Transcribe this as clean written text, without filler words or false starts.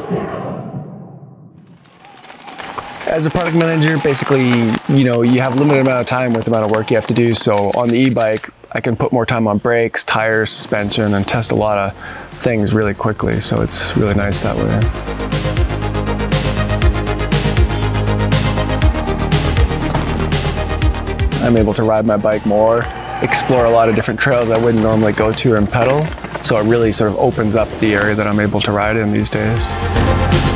As a product manager, basically, you have a limited amount of time with the amount of work you have to do. So on the e-bike, I can put more time on brakes, tires, suspension, and test a lot of things really quickly. So it's really nice that way. I'm able to ride my bike more, explore a lot of different trails I wouldn't normally go to and pedal. So it really sort of opens up the area that I'm able to ride in these days.